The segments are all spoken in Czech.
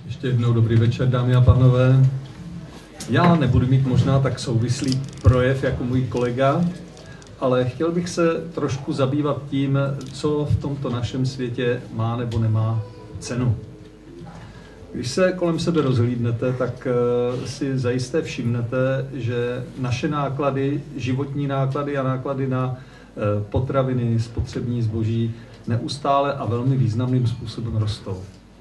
Ještě jednou dobrý večer, dámy a pánové. Já nebudu mít možná tak souvislý projev jako můj kolega, ale chtěl bych se trošku zabývat tím, co v tomto našem světě má nebo nemá cenu. Když se kolem sebe rozhlídnete, tak si zajisté všimnete, že naše náklady, životní náklady a náklady na potraviny, spotřební zboží neustále a velmi významným způsobem rostou.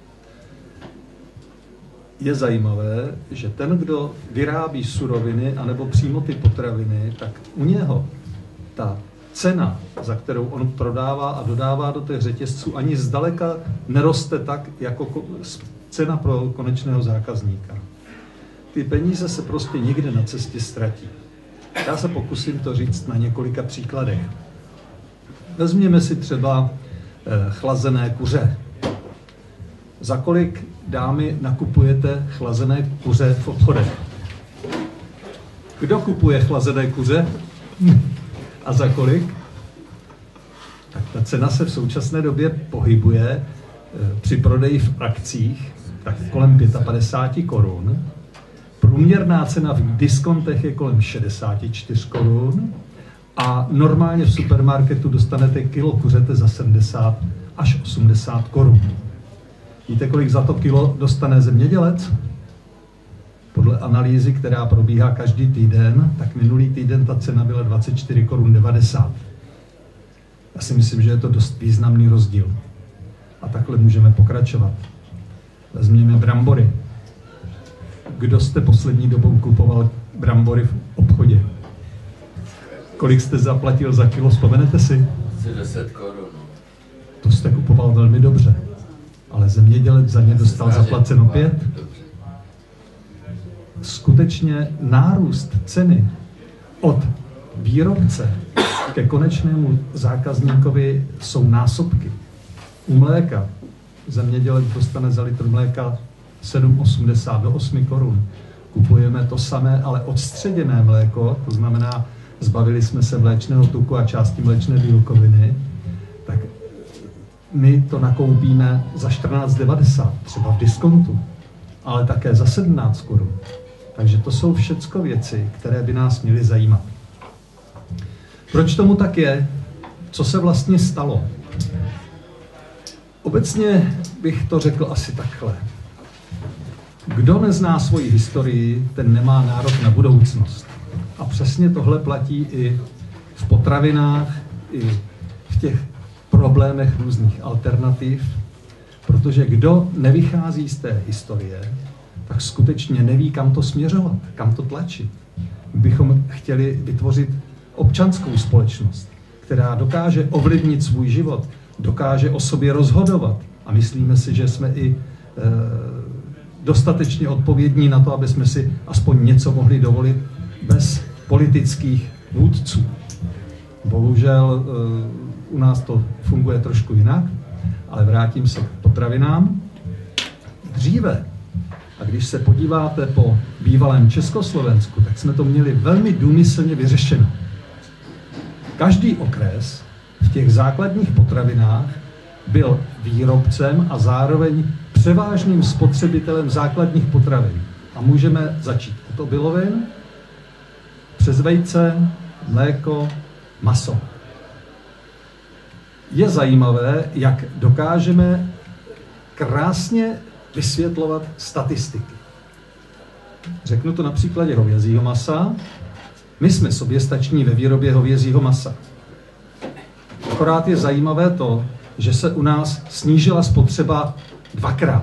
Je zajímavé, že ten, kdo vyrábí suroviny anebo přímo ty potraviny, tak u něho ta cena, za kterou on prodává a dodává do těch řetězců, ani zdaleka neroste tak, jako cena pro konečného zákazníka. Ty peníze se prostě někde na cestě ztratí. Já se pokusím to říct na několika příkladech. Vezměme si třeba chlazené kuře. Za kolik, dámy, nakupujete chlazené kuře v obchodech? Kdo kupuje chlazené kuře? A za kolik? Tak ta cena se v současné době pohybuje při prodeji v akcích tak kolem 55 korun. Průměrná cena v diskontech je kolem 64 korun a normálně v supermarketu dostanete kilo kuřete za 70 až 80 korun. Víte, kolik za to kilo dostane zemědělec? Podle analýzy, která probíhá každý týden, tak minulý týden ta cena byla 24 korun 90. Já si myslím, že je to dost významný rozdíl. A takhle můžeme pokračovat. Vezměme brambory. Kdo jste poslední dobou kupoval brambory v obchodě? Kolik jste zaplatil za kilo, vzpomenete si? 10 korun. To jste kupoval velmi dobře. Ale zemědělec za ně dostal zaplaceno 5. Skutečně nárůst ceny od výrobce ke konečnému zákazníkovi jsou násobky. U mléka zemědělec dostane za litr mléka 7,80 do 8 korun. Kupujeme to samé, ale odstředěné mléko, to znamená, zbavili jsme se mléčného tuku a části mléčné bílkoviny, tak my to nakoupíme za 14,90, třeba v diskontu, ale také za 17 korun. Takže to jsou všecko věci, které by nás měly zajímat. Proč tomu tak je? Co se vlastně stalo? Obecně bych to řekl asi takhle. Kdo nezná svoji historii, ten nemá nárok na budoucnost. A přesně tohle platí i v potravinách, i v těch problémech různých alternativ, protože kdo nevychází z té historie, tak skutečně neví, kam to směřovat, kam to tlačit. Bychom chtěli vytvořit občanskou společnost, která dokáže ovlivnit svůj život, dokáže o sobě rozhodovat a myslíme si, že jsme i dostatečně odpovědní na to, aby jsme si aspoň něco mohli dovolit bez politických vůdců. Bohužel u nás to funguje trošku jinak, ale vrátím se k potravinám. Dříve, a když se podíváte po bývalém Československu, tak jsme to měli velmi důmyslně vyřešeno. Každý okres v těch základních potravinách byl výrobcem a zároveň převážným spotřebitelem základních potravin. A můžeme začít od obilovin, přes vejce, mléko, maso. Je zajímavé, jak dokážeme krásně vysvětlovat statistiky. Řeknu to na příkladě hovězího masa. My jsme soběstační ve výrobě hovězího masa. Akorát je zajímavé to, že se u nás snížila spotřeba 2krát.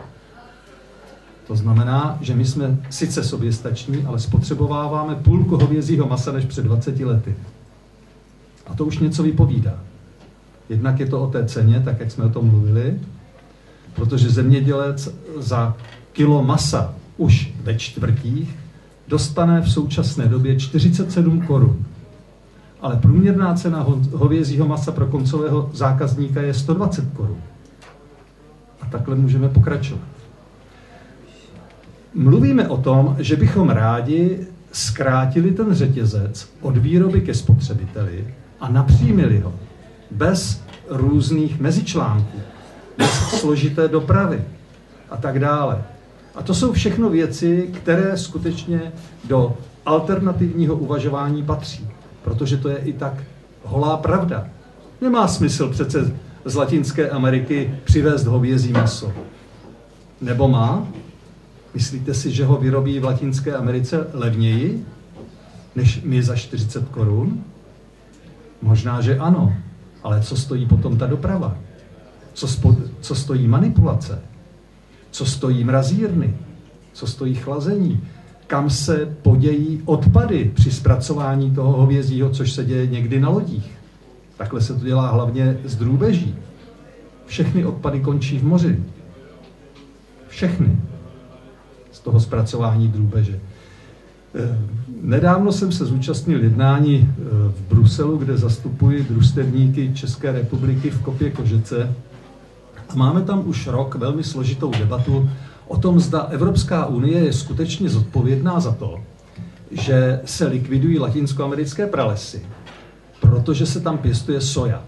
To znamená, že my jsme sice soběstační, ale spotřebováváme půlku hovězího masa než před 20 lety. A to už něco vypovídá. Jednak je to o té ceně, tak jak jsme o tom mluvili, protože zemědělec za kilo masa už ve čtvrtích dostane v současné době 47 korun. Ale průměrná cena hovězího masa pro koncového zákazníka je 120 korun. A takhle můžeme pokračovat. Mluvíme o tom, že bychom rádi zkrátili ten řetězec od výroby ke spotřebiteli a napřímili ho bez různých mezičlánků, bez složité dopravy a tak dále. A to jsou všechno věci, které skutečně do alternativního uvažování patří, protože to je i tak holá pravda. Nemá smysl přece z Latinské Ameriky přivést hovězí maso. Nebo má? Myslíte si, že ho vyrobí v Latinské Americe levněji, než my za 40 korun? Možná, že ano, ale co stojí potom ta doprava? Co stojí manipulace? Co stojí mrazírny? Co stojí chlazení? Kam se podějí odpady při zpracování toho hovězího, což se děje někdy na lodích? Takhle se to dělá hlavně z drůbeží. Všechny odpady končí v moři. Všechny. Z toho zpracování drůbeže. Nedávno jsem se zúčastnil jednání v Bruselu, kde zastupuji družstevníky České republiky v Kopě Kožece. A máme tam už rok velmi složitou debatu o tom, zda Evropská unie je skutečně zodpovědná za to, že se likvidují latinskoamerické pralesy, protože se tam pěstuje soja.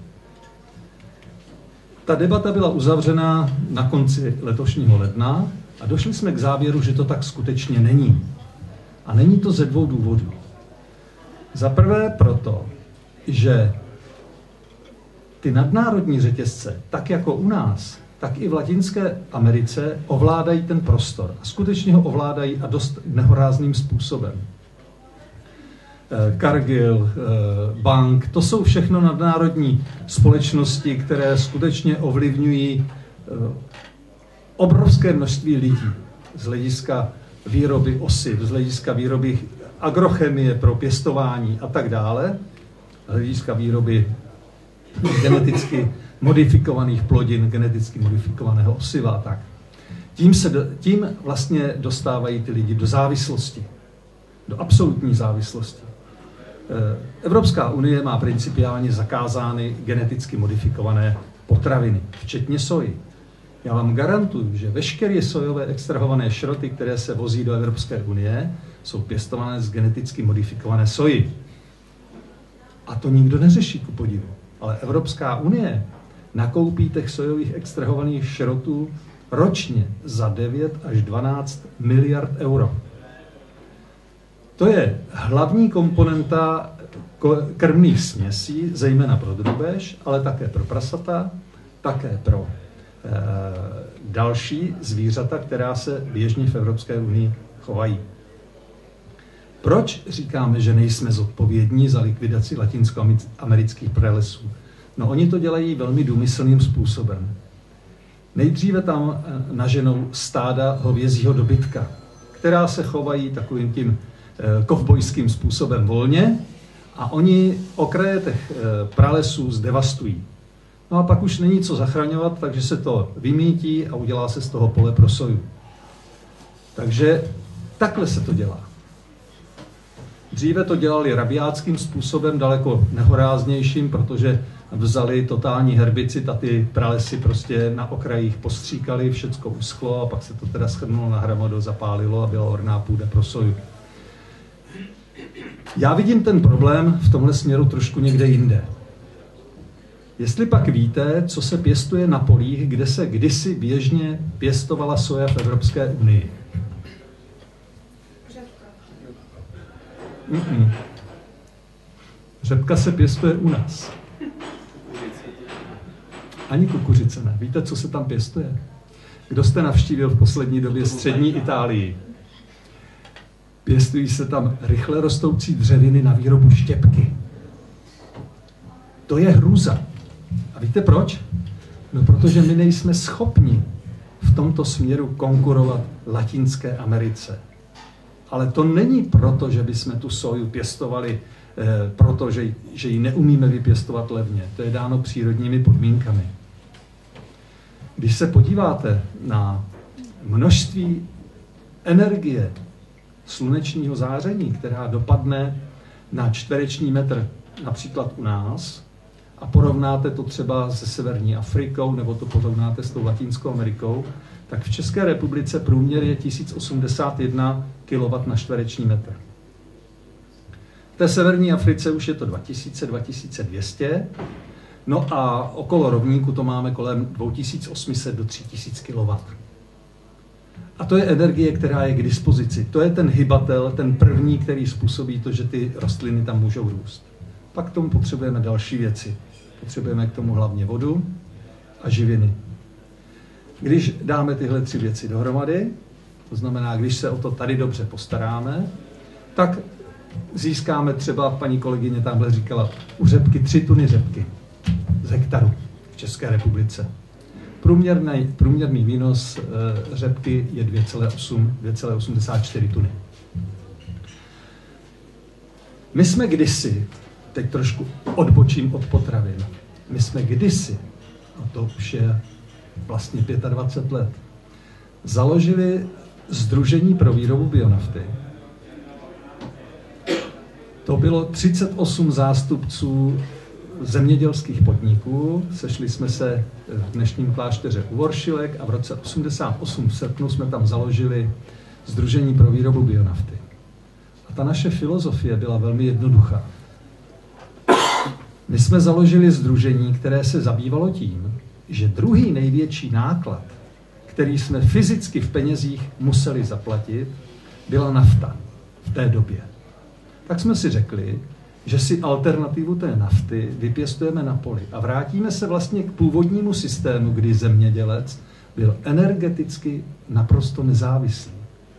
Ta debata byla uzavřena na konci letošního ledna a došli jsme k závěru, že to tak skutečně není. A není to ze dvou důvodů. Za prvé proto, že ty nadnárodní řetězce, tak jako u nás, tak i v Latinské Americe ovládají ten prostor. A skutečně ho ovládají a dost nehorázným způsobem. Cargill, Bank, to jsou všechno nadnárodní společnosti, které skutečně ovlivňují obrovské množství lidí z hlediska výroby osiv, z hlediska výroby agrochemie pro pěstování a tak dále, z hlediska výroby geneticky modifikovaných plodin, geneticky modifikovaného osiva a tak. Tím vlastně dostávají ty lidi do závislosti, do absolutní závislosti. Evropská unie má principiálně zakázány geneticky modifikované potraviny, včetně soji. Já vám garantuju, že veškeré sojové extrahované šroty, které se vozí do Evropské unie, jsou pěstované z geneticky modifikované soji. A to nikdo neřeší, ku podivu. Ale Evropská unie nakoupí těch sojových extrahovaných šrotů ročně za 9 až 12 miliard euro. To je hlavní komponenta krmných směsí, zejména pro drůbež, ale také pro prasata, také pro další zvířata, která se běžně v Evropské unii chovají. Proč říkáme, že nejsme zodpovědní za likvidaci latinskoamerických pralesů? No, oni to dělají velmi důmyslným způsobem. Nejdříve tam naženou stáda hovězího dobytka, která se chovají takovým tím kovbojským způsobem volně a oni okraje těch pralesů zdevastují. No a pak už není co zachraňovat, takže se to vymítí a udělá se z toho pole pro soju. Takže takhle se to dělá. Dříve to dělali rabiátským způsobem, daleko nehoráznějším, protože vzali totální herbicid a ty pralesy prostě na okrajích postříkali, všecko uschlo a pak se to teda shrnulo na hromadu, zapálilo a byla orná půda pro soju. Já vidím ten problém v tomhle směru trošku někde jinde. Jestli pak víte, co se pěstuje na polích, kde se kdysi běžně pěstovala soja v Evropské unii? Řepka se pěstuje u nás. Ani kukuřice ne. Víte, co se tam pěstuje? Kdo jste navštívil v poslední době střední Itálii? Pěstují se tam rychle rostoucí dřeviny na výrobu štěpky. To je hrůza. A víte proč? No, protože my nejsme schopni v tomto směru konkurovat Latinské Americe. Ale to není proto, že bychom tu soju pěstovali, protože ji neumíme vypěstovat levně. To je dáno přírodními podmínkami. Když se podíváte na množství energie slunečního záření, která dopadne na čtvereční metr například u nás, a porovnáte to třeba se Severní Afrikou, nebo to porovnáte s tou Latinskou Amerikou, tak v České republice průměr je 1081 kW na čtvereční metr. V té Severní Africe už je to 2200, no a okolo rovníku to máme kolem 2800 do 3000 kW. A to je energie, která je k dispozici. To je ten hybatel, ten první, který způsobí to, že ty rostliny tam můžou růst. Pak k tomu potřebujeme další věci. Potřebujeme k tomu hlavně vodu a živiny. Když dáme tyhle 3 věci dohromady, to znamená, když se o to tady dobře postaráme, tak získáme třeba, paní kolegyně tamhle říkala, u řepky 3 tuny řepky z hektaru v České republice. Průměrný výnos řepky je 2,84 tuny. My jsme kdysi, teď trošku odbočím od potravin, my jsme kdysi, a to už je vlastně 25 let, založili Sdružení pro výrobu bionafty. To bylo 38 zástupců zemědělských podniků. Sešli jsme se v dnešním klášteře u Voršilek a v roce 1988 v srpnu jsme tam založili Sdružení pro výrobu bionafty. A ta naše filozofie byla velmi jednoduchá. My jsme založili sdružení, které se zabývalo tím, že druhý největší náklad, který jsme fyzicky v penězích museli zaplatit, byla nafta v té době. Tak jsme si řekli, že si alternativu té nafty vypěstujeme na poli a vrátíme se vlastně k původnímu systému, kdy zemědělec byl energeticky naprosto nezávislý.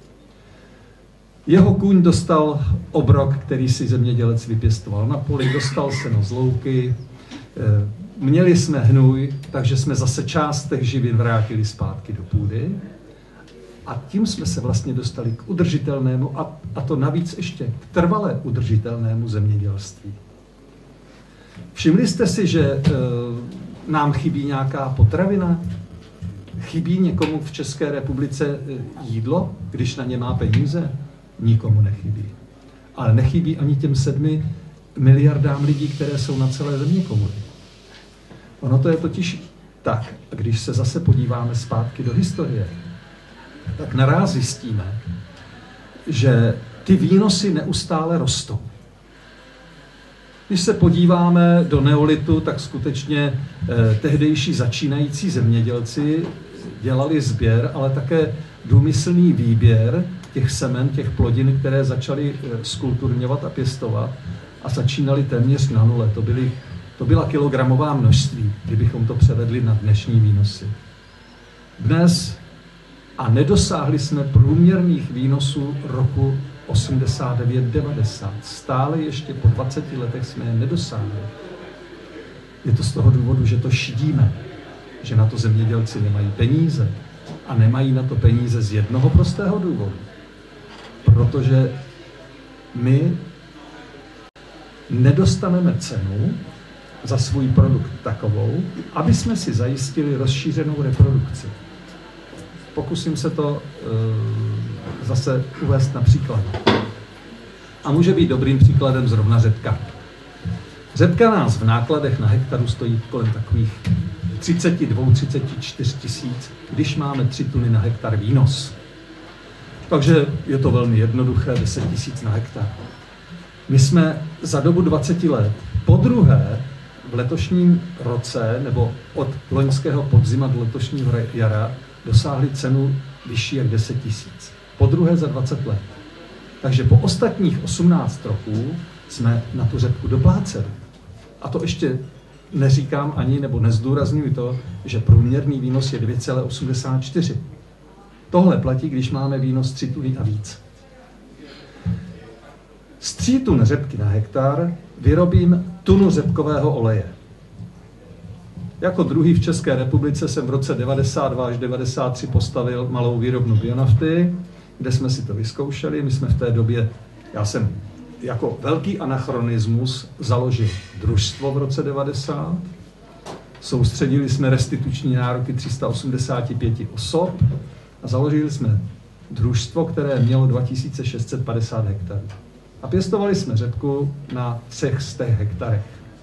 Jeho kůň dostal obrok, který si zemědělec vypěstoval na poli, dostal seno z louky, měli jsme hnůj, takže jsme zase část těch živin vrátili zpátky do půdy a tím jsme se vlastně dostali k udržitelnému a to navíc ještě k trvale udržitelnému zemědělství. Všimli jste si, že nám chybí nějaká potravina? Chybí někomu v České republice jídlo, když na ně má peníze? Nikomu nechybí. Ale nechybí ani těm 7 miliardám lidí, které jsou na celé zeměkouli. Ono to je totiž tak, když se zase podíváme zpátky do historie, tak naráz zjistíme, že ty výnosy neustále rostou. Když se podíváme do neolitu, tak skutečně tehdejší začínající zemědělci dělali sběr, ale také důmyslný výběr těch semen, těch plodin, které začali skulturňovat a pěstovat a začínali téměř na nule. To byla kilogramová množství, kdybychom to převedli na dnešní výnosy. Dnes a nedosáhli jsme průměrných výnosů roku 89-90. Stále ještě po 20 letech jsme je nedosáhli. Je to z toho důvodu, že to šidíme, že na to zemědělci nemají peníze. A nemají na to peníze z jednoho prostého důvodu. Protože my nedostaneme cenu za svůj produkt takovou, aby jsme si zajistili rozšířenou reprodukci. Pokusím se to zase uvést na příkladu. A může být dobrým příkladem zrovna řepka. Řepka nás v nákladech na hektaru stojí kolem takových 32-34 tisíc, když máme 3 tuny na hektar výnos. Takže je to velmi jednoduché, 10 tisíc na hektar. My jsme za dobu 20 let podruhé v letošním roce, nebo od loňského podzima do letošního jara, dosáhli cenu vyšší jak 10 tisíc. Podruhé za 20 let. Takže po ostatních 18 roků jsme na tu řepku dopláceli. A to ještě neříkám ani, nebo nezdůrazňuji to, že průměrný výnos je 2,84. Tohle platí, když máme výnos 3 tuny a víc. Z 3 tun řepky na hektar vyrobím tunu řepkového oleje. Jako druhý v České republice jsem v roce 92 až 93 postavil malou výrobnu bionafty, kde jsme si to vyzkoušeli. My jsme v té době, já jsem jako velký anachronismus založil družstvo v roce 90. Soustředili jsme restituční nároky 385 osob a založili jsme družstvo, které mělo 2650 hektarů. A pěstovali jsme řepku na 300 hektarech.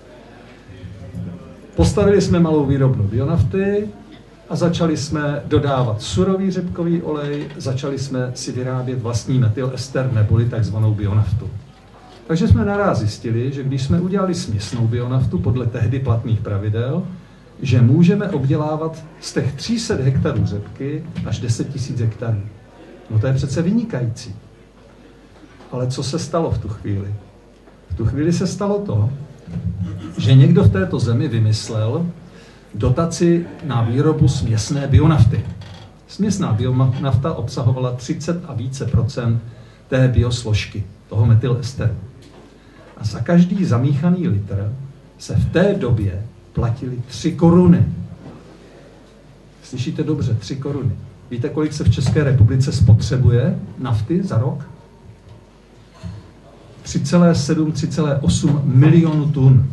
Postavili jsme malou výrobnu bionafty a začali jsme dodávat surový řepkový olej, začali jsme si vyrábět vlastní metylester neboli takzvanou bionaftu. Takže jsme naráz zjistili, že když jsme udělali směsnou bionaftu podle tehdy platných pravidel, že můžeme obdělávat z těch 300 hektarů řepky až 10 000 hektarů. No to je přece vynikající. Ale co se stalo v tu chvíli? V tu chvíli se stalo to, že někdo v této zemi vymyslel dotaci na výrobu směsné bionafty. Směsná bionafta obsahovala 30 a více procent té biosložky, toho metylesteru. A za každý zamíchaný litr se v té době platily 3 koruny. Slyšíte dobře, 3 koruny. Víte, kolik se v České republice spotřebuje nafty za rok? 3,8 milionů tun.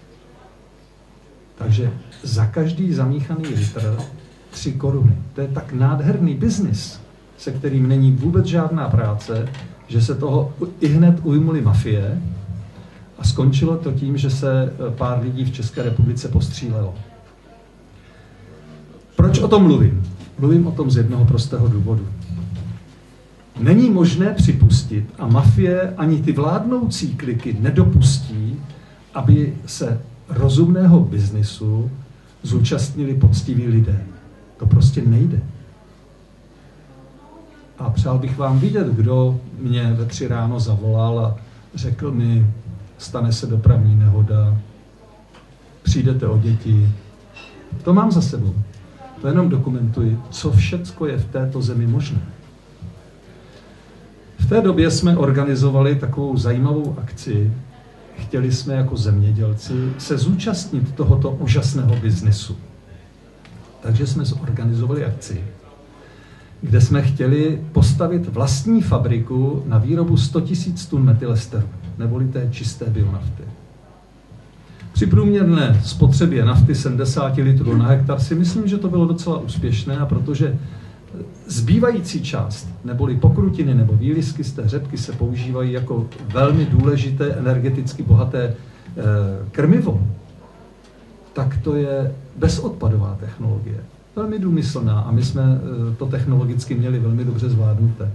Takže za každý zamíchaný litr 3 koruny. To je tak nádherný biznis, se kterým není vůbec žádná práce, že se toho i hned ujmuli mafie a skončilo to tím, že se pár lidí v České republice postřílelo. Proč o tom mluvím? Mluvím o tom z jednoho prostého důvodu. Není možné připustit, a mafie ani ty vládnoucí kliky nedopustí, aby se rozumného biznisu zúčastnili poctiví lidé. To prostě nejde. A přál bych vám vidět, kdo mě ve 3 ráno zavolal a řekl mi, stane se dopravní nehoda, přijdete o děti. To mám za sebou. To jenom dokumentuji, co všecko je v této zemi možné. V té době jsme organizovali takovou zajímavou akci. Chtěli jsme jako zemědělci se zúčastnit tohoto úžasného biznesu. Takže jsme zorganizovali akci, kde jsme chtěli postavit vlastní fabriku na výrobu 100 000 tun metylesteru, neboli té čisté bionafty. Při průměrné spotřebě nafty 70 litrů na hektar si myslím, že to bylo docela úspěšné, a protože zbývající část, neboli pokrutiny nebo výlisky z té řepky se používají jako velmi důležité energeticky bohaté krmivo, tak to je bezodpadová technologie. Velmi důmyslná a my jsme to technologicky měli velmi dobře zvládnuté.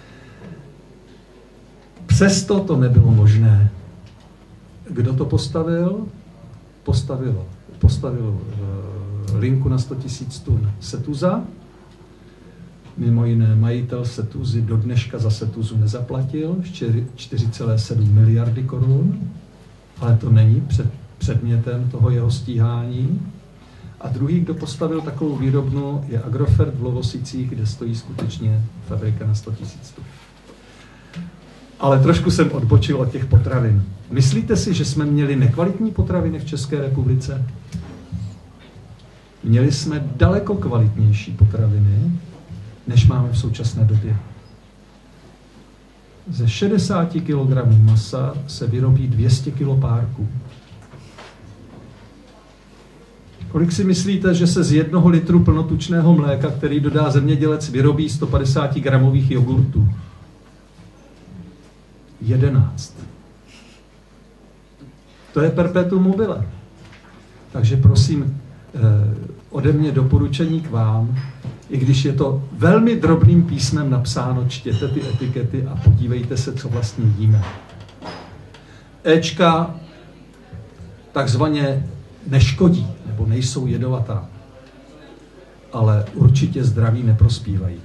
Přesto to nebylo možné. Kdo to postavil? Postavil linku na 100 000 tun Setuza. Mimo jiné majitel Setuzy do dneška za Setuzu nezaplatil 4,7 miliardy korun, ale to není předmětem toho jeho stíhání. A druhý, kdo postavil takovou výrobnu, je Agrofert v Lovosicích, kde stojí skutečně fabrika na 100 000 tun. Ale trošku jsem odbočil od těch potravin. Myslíte si, že jsme měli nekvalitní potraviny v České republice? Měli jsme daleko kvalitnější potraviny, než máme v současné době. Ze 60 kg masa se vyrobí 200 kg párků. Kolik si myslíte, že se z 1 litru plnotučného mléka, který dodá zemědělec, vyrobí 150 gramových jogurtů? 11. To je perpetuum mobile. Takže prosím, ode mě doporučení k vám, i když je to velmi drobným písmem napsáno, čtěte ty etikety a podívejte se, co vlastně jíme. Éčka takzvaně neškodí, nebo nejsou jedovatá, ale určitě zdraví neprospívají.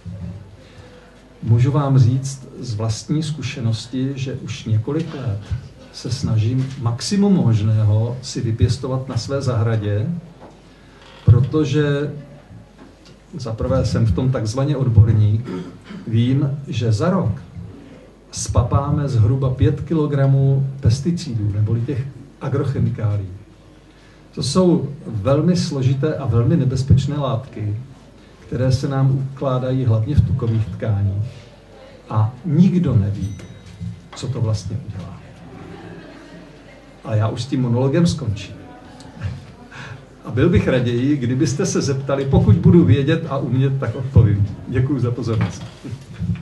Můžu vám říct z vlastní zkušenosti, že už několik let se snažím maximum možného si vypěstovat na své zahradě, protože zaprvé jsem v tom takzvaně odborník, vím, že za rok spapáme zhruba 5 kg pesticidů, neboli těch agrochemikálií. To jsou velmi složité a velmi nebezpečné látky, které se nám ukládají hlavně v tukových tkáních. A nikdo neví, co to vlastně udělá. A já už s tím monologem skončím. A byl bych raději, kdybyste se zeptali, pokud budu vědět a umět, tak odpovím. Děkuji za pozornost.